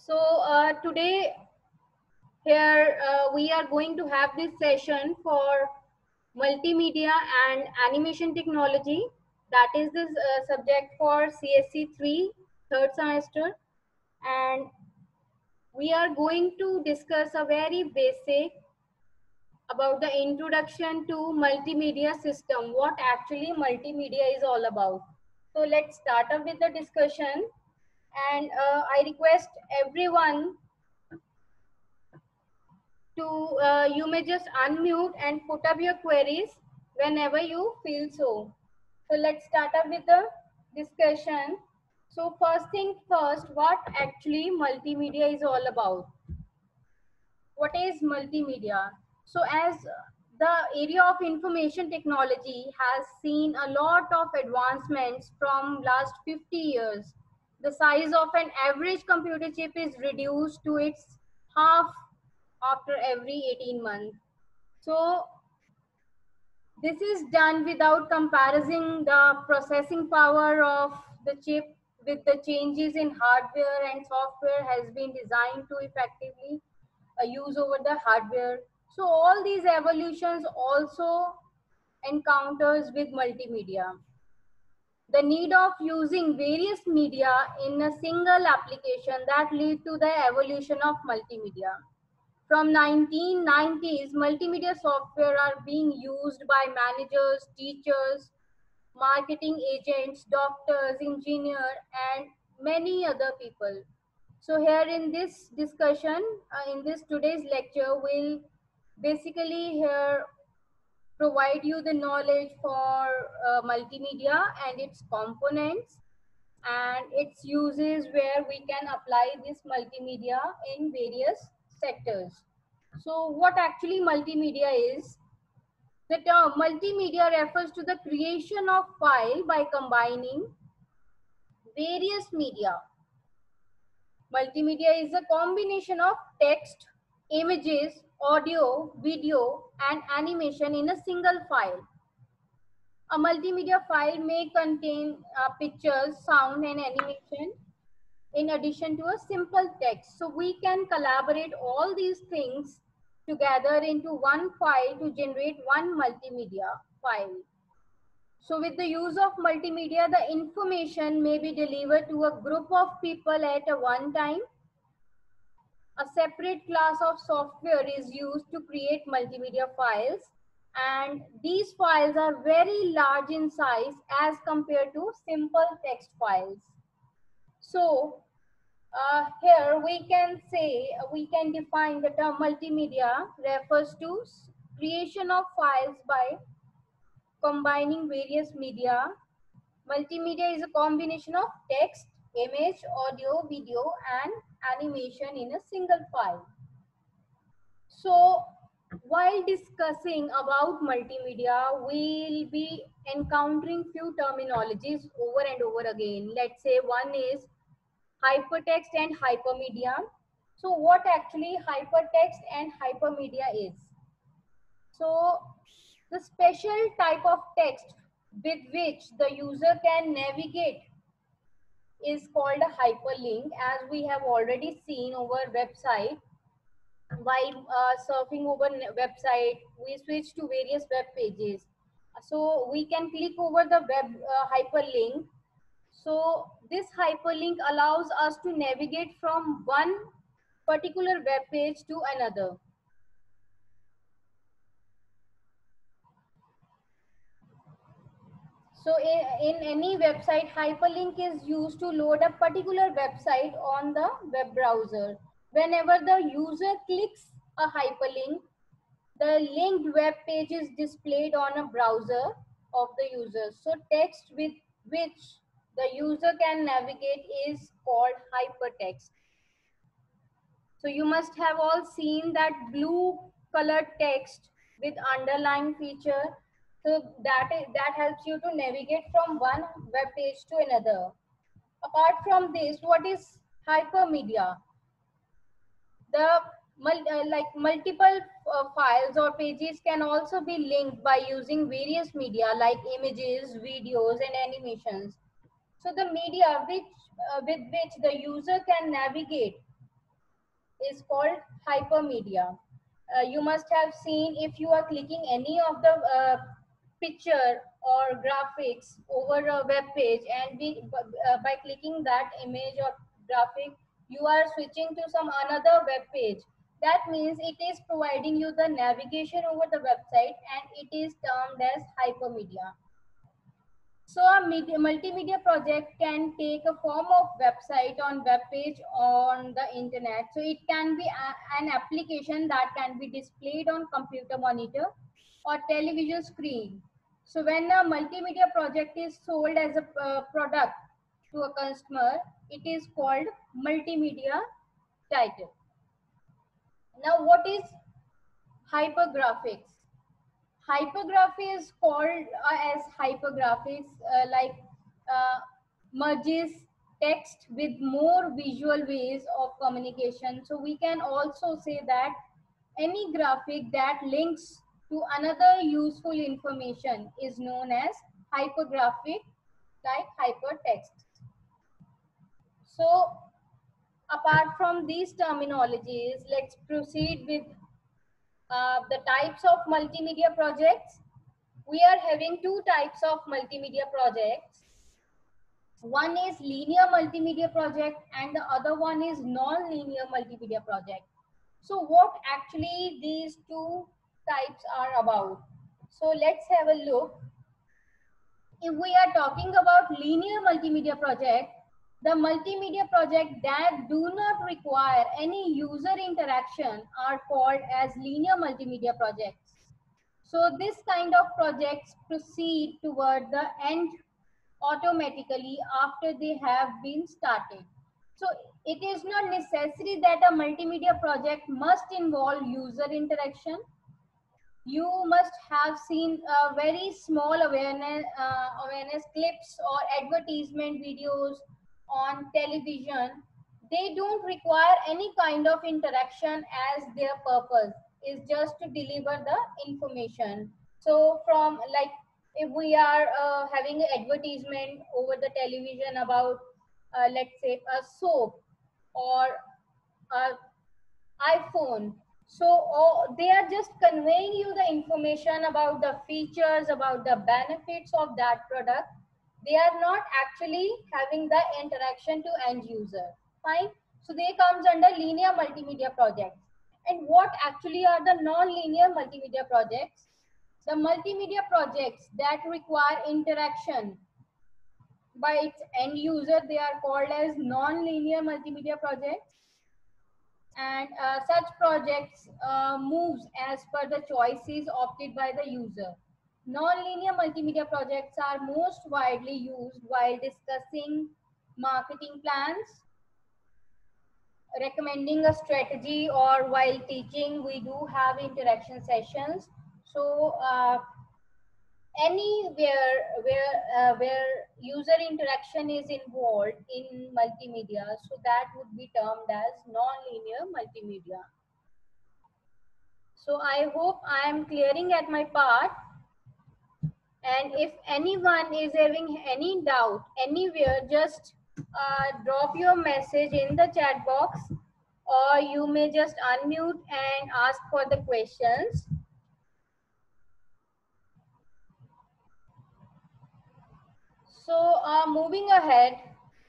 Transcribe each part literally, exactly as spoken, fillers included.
So uh, today here uh, we are going to have this session for multimedia and animation technology. That is the uh, subject for C S C three third semester, and we are going to discuss a very basic about the introduction to multimedia system, what actually multimedia is all about. So let's start up with the discussion, and uh, I request everyone to uh, you may just unmute and put up your queries whenever you feel so. So let's start up with the discussion. So first thing first, what actually multimedia is all about? What is multimedia? So as the area of information technology has seen a lot of advancements from last fifty years, the size of an average computer chip is reduced to its half after every eighteen months. So this is done without comparing the processing power of the chip with the changes in hardware, and software has been designed to effectively uh, use over the hardware. So all these evolutions also encounters with multimedia. The need of using various media in a single application that lead to the evolution of multimedia. From nineteen nineties, multimedia software are being used by managers, teachers, marketing agents, doctors, engineers, and many other people. So here in this discussion, uh, in this today's lecture, we'll basically here provide you the knowledge for uh, multimedia and its components and its uses where we can apply this multimedia in various sectors. So what actually multimedia is? The term multimedia refers to the creation of file by combining various media. Multimedia is a combination of text, images, audio, video, and animation in a single file. A multimedia file may contain uh, pictures, sound, and animation in addition to a simple text. So we can collaborate all these things together into one file to generate one multimedia file. So with the use of multimedia, the information may be delivered to a group of people at a one time. A separate class of software is used to create multimedia files, and these files are very large in size as compared to simple text files. So uh, here we can say, we can define the term multimedia refers to creation of files by combining various media. Multimedia is a combination of text, image, audio, video, and animation in a single file. So while discussing about multimedia, we'll be encountering few terminologies over and over again. Let's say one is hypertext and hypermedia. So what actually hypertext and hypermedia is? So the special type of text with which the user can navigate is called a hyperlink, as we have already seen over website. While uh, surfing over website, we switch to various web pages. So we can click over the web uh, hyperlink. So this hyperlink allows us to navigate from one particular web page to another. So in, in any website, hyperlink is used to load a particular website on the web browser. Whenever the user clicks a hyperlink, the linked web page is displayed on a browser of the user. So text with which the user can navigate is called hypertext. So you must have all seen that blue colored text with underline feature. So that is, that helps you to navigate from one web page to another. Apart from this, what is hypermedia? The uh, like multiple uh, files or pages can also be linked by using various media like images, videos, and animations. So the media which uh, with which the user can navigate is called hypermedia. Uh, you must have seen, if you are clicking any of the uh, picture or graphics over a web page, and we, uh, by clicking that image or graphic, you are switching to some another web page. That means it is providing you the navigation over the website, and it is termed as hypermedia. So a media, multimedia project can take a form of website on web page on the internet. So it can be a, an application that can be displayed on computer monitor or television screen. So when a multimedia project is sold as a uh, product to a customer, it is called multimedia title. Now what is hypergraphics? Hypergraphy is called uh, as hypergraphics, uh, like uh, merges text with more visual ways of communication. So we can also say that any graphic that links to another useful information is known as hypergraphic, like hypertext. So apart from these terminologies, let's proceed with uh, the types of multimedia projects. We are having two types of multimedia projects. One is linear multimedia project and the other one is non-linear multimedia project. So what actually these two types are about? So let's have a look. If we are talking about linear multimedia project, the multimedia project that do not require any user interaction are called as linear multimedia projects. So this kind of projects proceed toward the end automatically after they have been started. So it is not necessary that a multimedia project must involve user interaction. You must have seen uh, very small awareness, uh, awareness clips or advertisement videos on television. They don't require any kind of interaction, as their purpose is just to deliver the information. So from, like, if we are uh, having an advertisement over the television about uh, let's say a soap or a iPhone. So oh, they are just conveying you the information about the features, about the benefits of that product. They are not actually having the interaction to end user. Fine. So they comes under linear multimedia projects. And what actually are the non-linear multimedia projects? The multimedia projects that require interaction by its end user, they are called as non-linear multimedia projects. And uh, such projects uh, moves as per the choices opted by the user. Non-linear multimedia projects are most widely used while discussing marketing plans, recommending a strategy, or while teaching. We do have interaction sessions. So uh, anywhere where uh, where user interaction is involved in multimedia, so that would be termed as non-linear multimedia. So I hope I am clearing at my part. And if anyone is having any doubt anywhere, just uh, drop your message in the chat box, or you may just unmute and ask for the questions. So uh, moving ahead,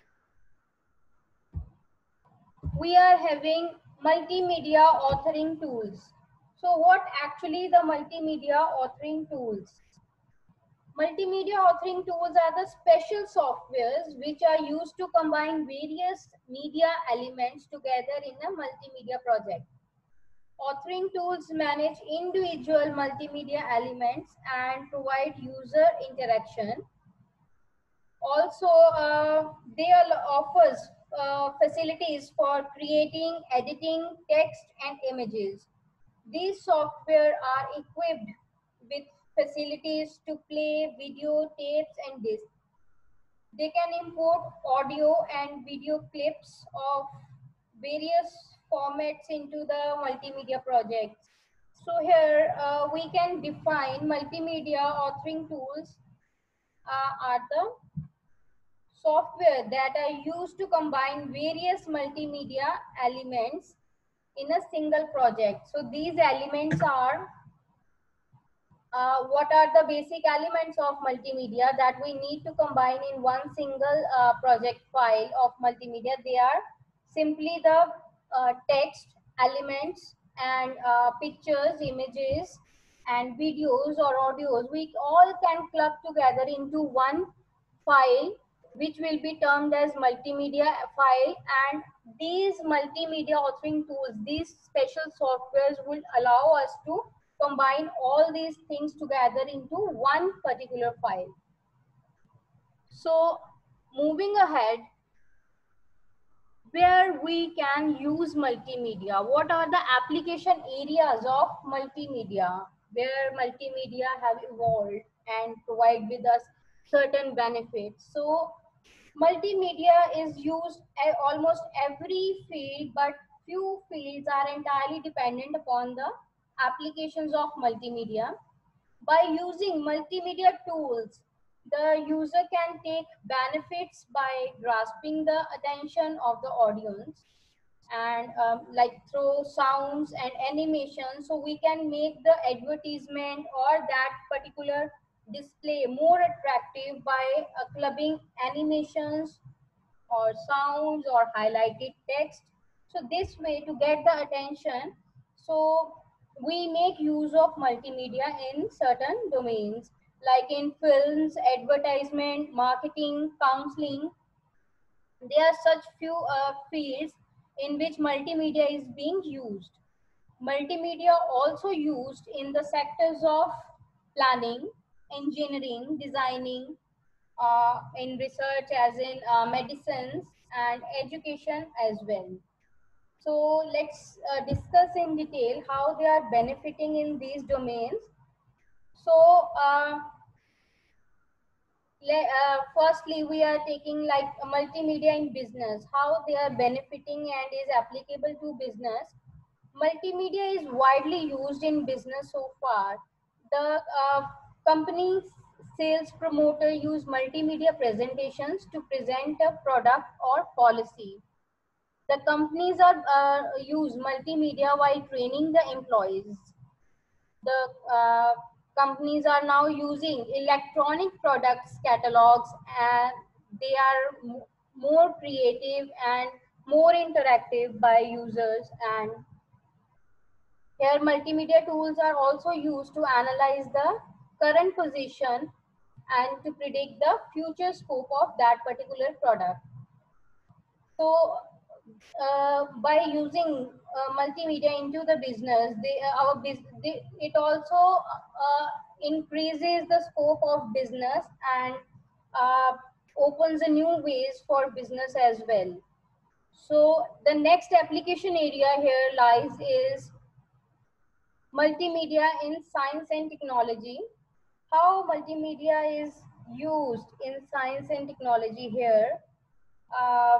we are having multimedia authoring tools. So what actually the multimedia authoring tools? Multimedia authoring tools are the special softwares which are used to combine various media elements together in a multimedia project. Authoring tools manage individual multimedia elements and provide user interaction. Also, uh, they offers uh, facilities for creating, editing text and images. These software are equipped with facilities to play video tapes and discs. They can import audio and video clips of various formats into the multimedia projects. So here uh, we can define multimedia authoring tools uh, are the software that are used to combine various multimedia elements in a single project. So these elements are, uh, what are the basic elements of multimedia that we need to combine in one single uh, project file of multimedia. They are simply the uh, text elements and uh, pictures, images, and videos or audios. We all can club together into one file, which will be termed as multimedia file. And these multimedia authoring tools, these special softwares will allow us to combine all these things together into one particular file. So moving ahead, where we can use multimedia, what are the application areas of multimedia, where multimedia have evolved and provide with us certain benefits. So multimedia is used at almost every field, but few fields are entirely dependent upon the applications of multimedia. By using multimedia tools, the user can take benefits by grasping the attention of the audience, and um, like through sounds and animation, so we can make the advertisement or that particular display more attractive by uh, clubbing animations or sounds or highlighted text. So this way to get the attention, so we make use of multimedia in certain domains, like in films, advertisement, marketing, counseling. There are such few uh, fields in which multimedia is being used. Multimedia also used in the sectors of planning, engineering, designing, uh, in research as in uh, medicines and education as well. So let's uh, discuss in detail how they are benefiting in these domains. So uh, le- uh, firstly, we are taking like a multimedia in business, how they are benefiting and is applicable to business. Multimedia is widely used in business so far. The uh, company's sales promoter use multimedia presentations to present a product or policy. The companies are uh, use multimedia while training the employees. The uh, companies are now using electronic products catalogs, and they are m- more creative and more interactive by users. And here, multimedia tools are also used to analyze the current position and to predict the future scope of that particular product. So, uh, by using uh, multimedia into the business, they, uh, our bus- they, it also uh, increases the scope of business and uh, opens a new ways for business as well. So, the next application area here lies is multimedia in science and technology. How multimedia is used in science and technology here. Uh,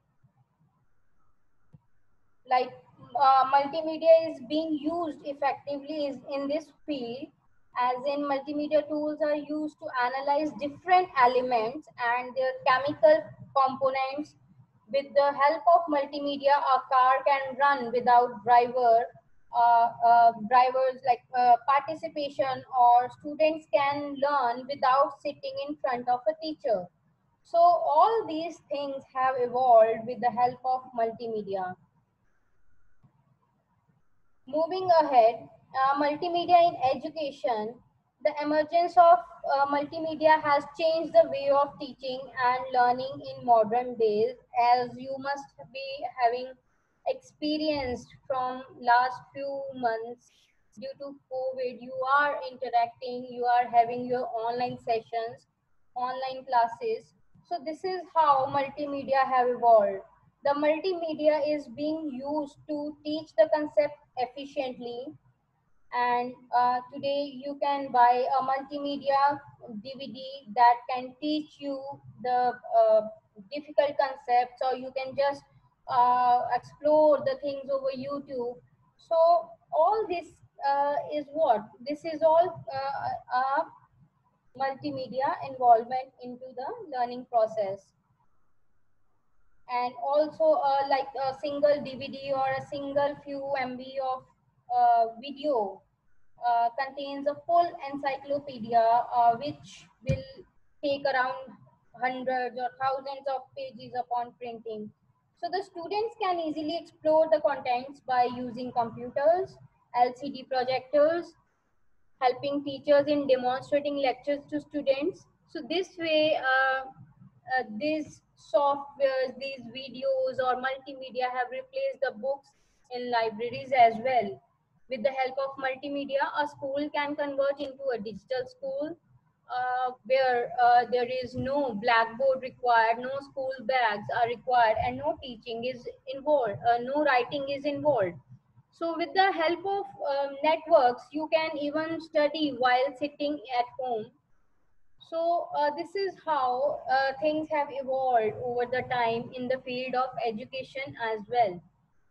like uh, multimedia is being used effectively is in this field, as in multimedia tools are used to analyze different elements and their chemical components. With the help of multimedia, a car can run without driver uh, uh, drivers like uh, participation, or students can learn without sitting in front of a teacher. So all these things have evolved with the help of multimedia. Moving ahead, uh, multimedia in education. The emergence of uh, multimedia has changed the way of teaching and learning in modern days, as you must be having experienced from last few months. Due to COVID, you are interacting, you are having your online sessions, online classes. So this is how multimedia have evolved. The multimedia is being used to teach the concept efficiently, and uh, today you can buy a multimedia D V D that can teach you the uh, difficult concepts, or you can just uh, explore the things over YouTube. So all this uh, is what? This is all uh, uh, multimedia involvement into the learning process. and also uh, like a single D V D or a single few M B of uh, video uh, contains a full encyclopedia, uh, which will take around hundreds or thousands of pages upon printing. So the students can easily explore the contents by using computers, L C D projectors, helping teachers in demonstrating lectures to students. So this way, uh, uh, these softwares, these videos or multimedia have replaced the books in libraries as well. With the help of multimedia, a school can convert into a digital school uh, where uh, there is no blackboard required, no school bags are required, and no teaching is involved, uh, no writing is involved. So with the help of um, networks, you can even study while sitting at home. So uh, this is how uh, things have evolved over the time in the field of education as well.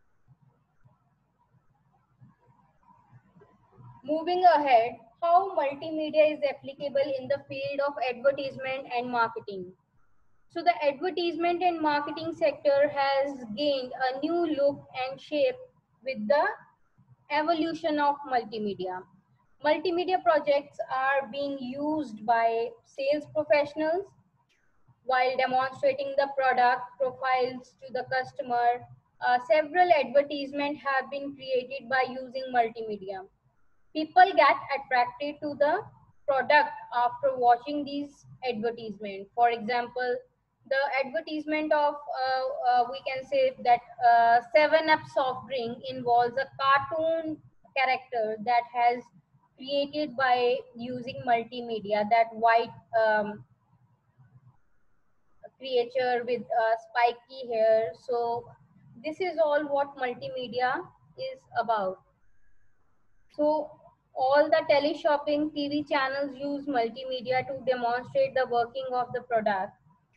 Moving ahead, how multimedia is applicable in the field of advertisement and marketing. So the advertisement and marketing sector has gained a new look and shape with the evolution of multimedia. Multimedia projects are being used by sales professionals while demonstrating the product profiles to the customer. Uh, several advertisements have been created by using multimedia. People get attracted to the product after watching these advertisements. For example, the advertisement of uh, uh, we can say that uh, seven up soft drink involves a cartoon character that has created by using multimedia, that white um, creature with uh, spiky hair. So this is all what multimedia is about. So all the teleshopping T V channels use multimedia to demonstrate the working of the product.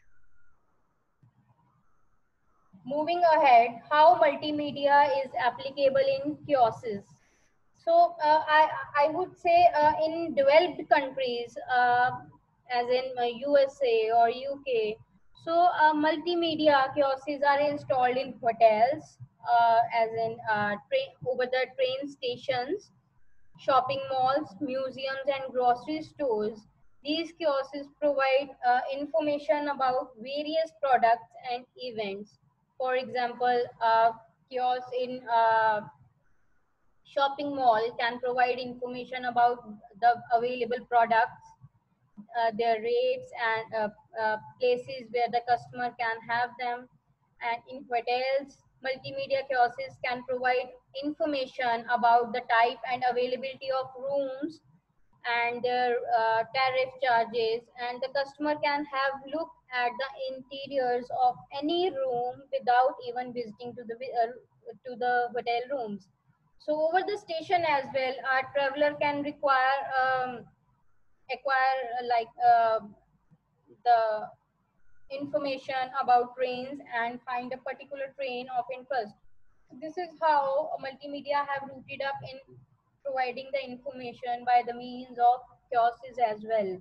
Moving ahead, how multimedia is applicable in kiosks. So uh, I, I would say uh, in developed countries, uh, as in uh, U S A or U K, so uh, multimedia kiosks are installed in hotels, uh, as in uh, train, over the train stations, shopping malls, museums, and grocery stores. These kiosks provide uh, information about various products and events. For example, uh, kiosks in uh, shopping mall can provide information about the available products, uh, their rates, and uh, uh, places where the customer can have them. And in hotels, multimedia kiosks can provide information about the type and availability of rooms and their uh, tariff charges, and the customer can have look at the interiors of any room without even visiting to the uh, to the hotel rooms. So over the station as well, our traveler can require um, acquire uh, like uh, the information about trains and find a particular train of interest. This is how multimedia have rooted up in providing the information by the means of kiosks as well.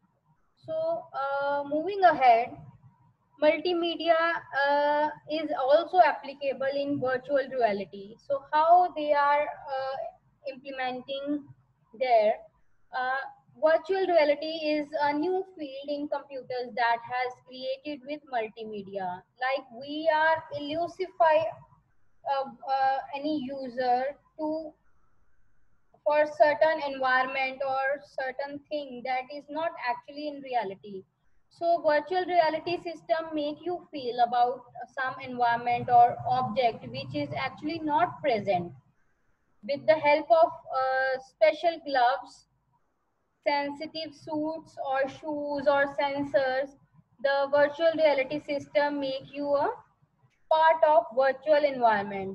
So uh, moving ahead, multimedia uh, is also applicable in virtual reality. So how they are uh, implementing there. Uh, Virtual reality is a new field in computers that has created with multimedia. Like we are elusify uh, uh, any user to for certain environment or certain thing that is not actually in reality. So virtual reality system make you feel about some environment or object which is actually not present. With the help of uh, special gloves, sensitive suits or shoes or sensors, the virtual reality system make you a part of virtual environment.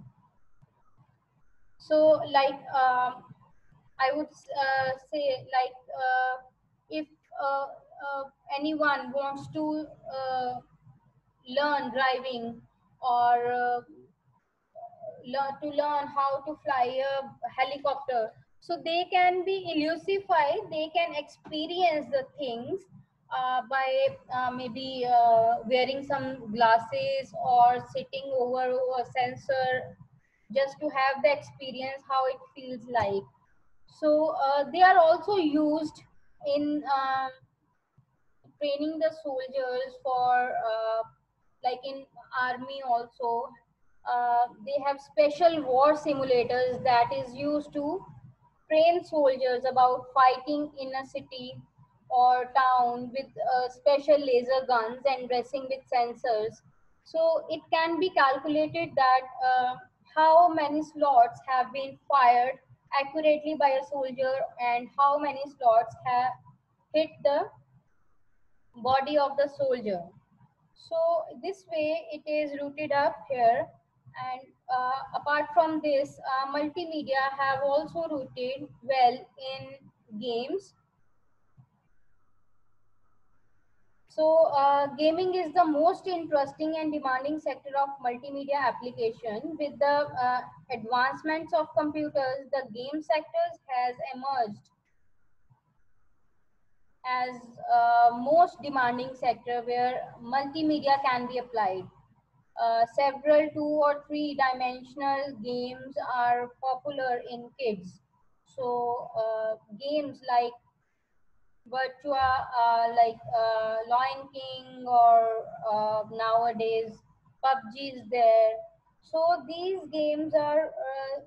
So like um, I would uh, say like uh, if uh, uh, anyone wants to uh, learn driving or uh, learn to learn how to fly a helicopter, so they can be elusified, they can experience the things uh, by uh, maybe uh, wearing some glasses or sitting over a sensor just to have the experience how it feels like. So uh, they are also used in um, training the soldiers for uh, like in army also. Uh, they have special war simulators that is used to train soldiers about fighting in a city or town with uh, special laser guns and dressing with sensors. So it can be calculated that uh, how many slots have been fired accurately by a soldier and how many slots have hit the body of the soldier. So this way it is rooted up here. And uh, apart from this, uh, multimedia have also rooted well in games. So uh, gaming is the most interesting and demanding sector of multimedia application. With the uh, advancements of computers, the game sectors has emerged as uh, most demanding sector where multimedia can be applied. Uh, several two or three dimensional games are popular in kids. So uh, games like Virtua, uh, like uh, Lion King, or uh, nowadays P U B G is there. So these games are uh,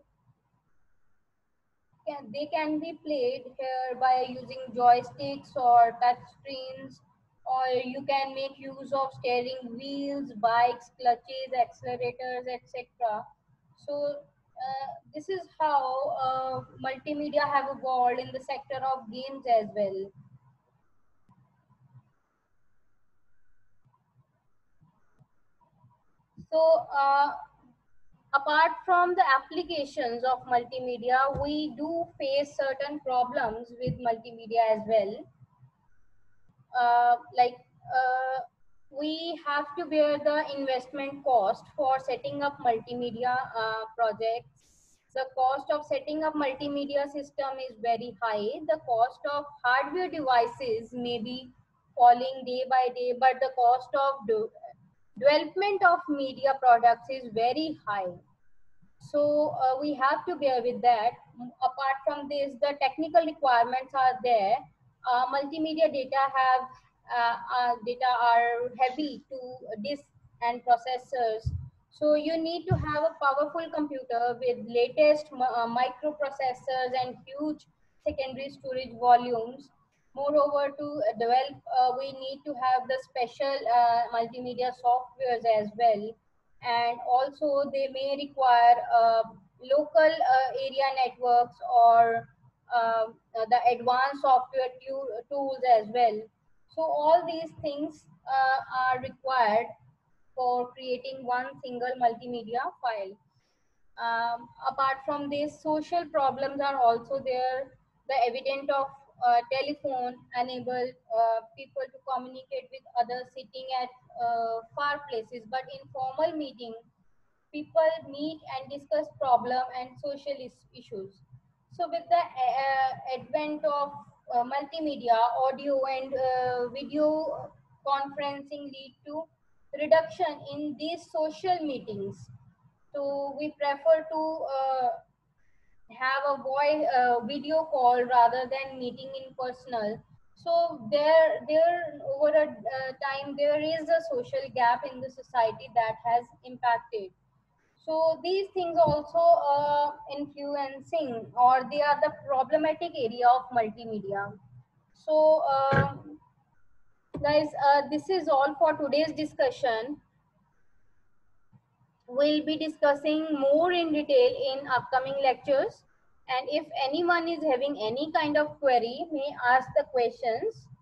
can, they can be played here by using joysticks or touch screens, or you can make use of steering wheels, bikes, clutches, accelerators, et cetera. So uh, this is how uh, multimedia have evolved in the sector of games as well. So uh, apart from the applications of multimedia, we do face certain problems with multimedia as well. Uh, like uh, we have to bear the investment cost for setting up multimedia uh, projects. The cost of setting up multimedia system is very high. The cost of hardware devices may be falling day by day, but the cost of de- development of media products is very high. So uh, we have to bear with that. Mm, apart from this, the technical requirements are there. Uh, multimedia data have uh, uh, data are heavy to disk and processors. So you need to have a powerful computer with latest uh, microprocessors and huge secondary storage volumes. Moreover, to develop, uh, we need to have the special uh, multimedia softwares as well, and also they may require uh, local uh, area networks or uh, uh, the advanced software tu- tools as well. So all these things uh, are required for creating one single multimedia file. Um, apart from this, social problems are also there. The evident of uh, telephone enable uh, people to communicate with others sitting at uh, far places, but in formal meeting, people meet and discuss problem and social is- issues. So with the uh, advent of uh, multimedia, audio and uh, video conferencing lead to reduction in these social meetings. So we prefer to uh, have a voice uh, video call rather than meeting in personal. So there, there over a uh, time there is a social gap in the society that has impacted. So these things also uh, influencing, or they are the problematic area of multimedia. So uh, guys, uh, this is all for today's discussion. We'll be discussing more in detail in upcoming lectures. And if anyone is having any kind of query, may ask the questions.